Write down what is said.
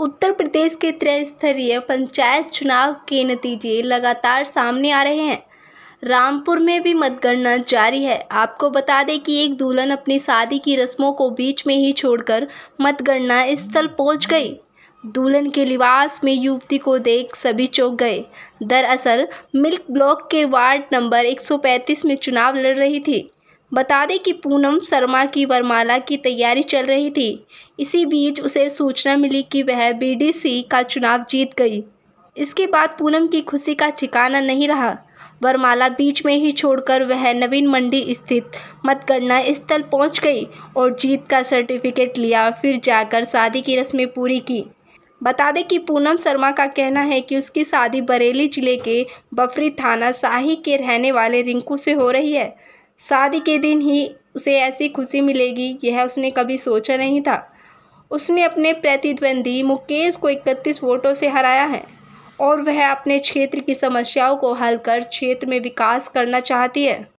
उत्तर प्रदेश के त्रिस्तरीय पंचायत चुनाव के नतीजे लगातार सामने आ रहे हैं। रामपुर में भी मतगणना जारी है। आपको बता दें कि एक दुल्हन अपनी शादी की रस्मों को बीच में ही छोड़कर मतगणना स्थल पहुंच गई। दुल्हन के लिबास में युवती को देख सभी चौंक गए। दरअसल मिल्क ब्लॉक के वार्ड नंबर 135 में चुनाव लड़ रही थी। बता दें कि पूनम शर्मा की वरमाला की तैयारी चल रही थी। इसी बीच उसे सूचना मिली कि वह बीडीसी का चुनाव जीत गई। इसके बाद पूनम की खुशी का ठिकाना नहीं रहा। वरमाला बीच में ही छोड़कर वह नवीन मंडी स्थित मतगणना स्थल पहुंच गई और जीत का सर्टिफिकेट लिया, फिर जाकर शादी की रस्में पूरी की। बता दें कि पूनम शर्मा का कहना है कि उसकी शादी बरेली जिले के बफरी थाना शाही के रहने वाले रिंकू से हो रही है। शादी के दिन ही उसे ऐसी खुशी मिलेगी, यह उसने कभी सोचा नहीं था। उसने अपने प्रतिद्वंदी मुकेश को 31 वोटों से हराया है और वह अपने क्षेत्र की समस्याओं को हल कर क्षेत्र में विकास करना चाहती है।